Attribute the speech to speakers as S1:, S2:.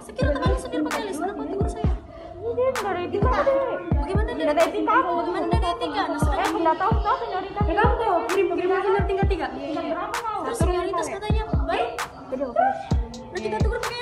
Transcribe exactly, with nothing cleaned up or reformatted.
S1: Saya kira teman sendiri pakai list, kenapa tegur saya?
S2: Ini dari etika deh.
S1: Bagaimana dari
S2: Dari etika aku.
S1: Bagaimana dari etika? Nah,
S2: Eh,
S1: sedang
S2: tidak tahu tahu senioritas.
S3: Ya kamu tuh kirim kirim aja tingkat tiga.
S2: Tingkat berapa kau?
S1: terus senioritas katanya baik.
S2: Jadi oke.
S1: Nah kita tegur pakai